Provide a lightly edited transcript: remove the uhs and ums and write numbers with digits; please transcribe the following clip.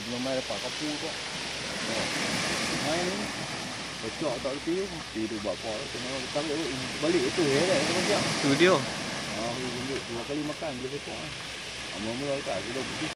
belum mai dapat kapu tu. Mai ni. Kocok tak reti tu. Tidur buat apa. Kena balik itu ya dah macam. Tu dia. Dua kali makan boleh kocok. Mula-mula tak kita